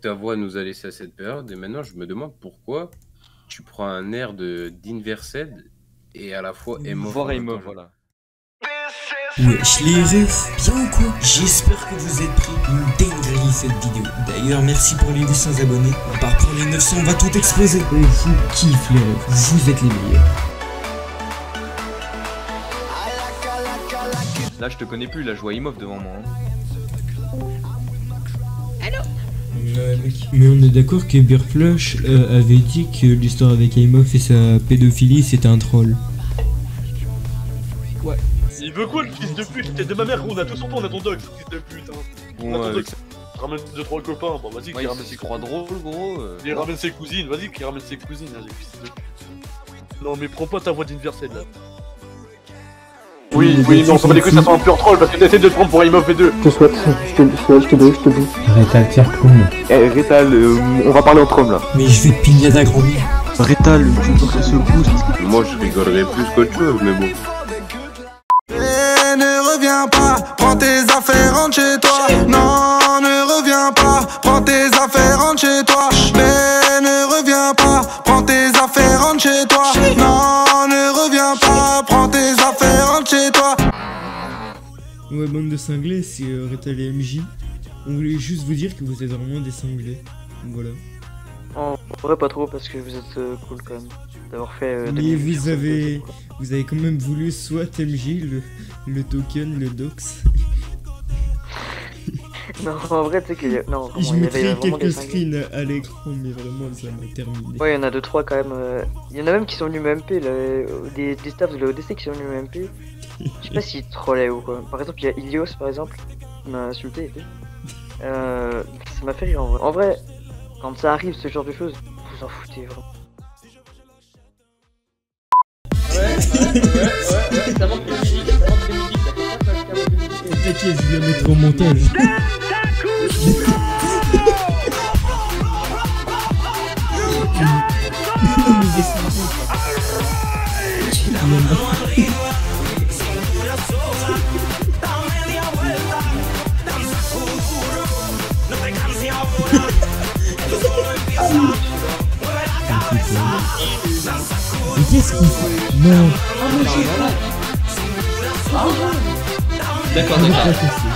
ta voix nous a laissé à cette période, et maintenant je me demande pourquoi tu prends un air d'Inversed et à la fois Emov. Voir Emov, voilà. Wesh les refs, bien ou quoi? J'espère que vous êtes pris une dinguerie cette vidéo. D'ailleurs merci pour les 200 abonnés. On part pour les 900, on va tout exploser. Et vous kiffe les refs, vous êtes les meilleurs. Là je te connais plus, là je vois Emov devant moi. Ouais mec. Mais on est d'accord que Beerflush avait dit que l'histoire avec Emov et sa pédophilie c'était un troll. Ouais. Il veut quoi le fils de pute? T'es de ma mère, on a tout son temps, on a ton dog, fils de pute. Hein. On a ton dog, ramène 2-3 copains, bon vas-y, qu'il ramène ses croix drôles gros. Il ramène ses cousines, vas-y, qu'il ramène ses cousines, vas-y, fils de pute. Non mais prends pas ta voix d'Inversed là. Oui, mais on s'en bat les couilles, ça sent un pur troll parce que t'essaies de te prendre pour Emov et 2. Je te souhaite, je te dis. Rétal, tiens, Eh, Rétal, on va parler entre hommes là. Mais je vais te pigner d'un grand bien. Rétal, tu dois faire ce boost. Moi je rigolerais plus qu'autre chose, mais bon. Ne reviens pas, prends tes affaires, rentre chez toi. Non, ne reviens pas, prends tes affaires, rentre chez toi. Mais ne reviens pas, prends tes affaires, rentre chez toi. Non, ne reviens pas, prends tes affaires, rentre chez toi. Ouais, bande de cinglés, c'est Rétal et MJ. On voulait juste vous dire que vous êtes vraiment des cinglés. Voilà. En vrai pas trop parce que vous êtes cool quand même d'avoir fait mais vous avez quand même voulu soit MJ, le token, le dox. Non en vrai tu sais que non, je mettrai quelques screens à l'écran mais vraiment ça m'a terminé. Ouais il y en a 2-3 quand même, il y en a même qui sont venus MP là, des staffs de la ODC qui sont venus MP. Je sais pas s'ils trollaient ou quoi. Par exemple il y a Ilios par exemple qui m'a insulté et tout. Ça m'a fait rire en vrai. En vrai quand ça arrive ce genre de choses, vous en foutez vraiment. Ouais, ça manque de musique, T'inquiète, je vais la mettre au montage. Mais qu'est-ce qu'il fait? Non. D'accord,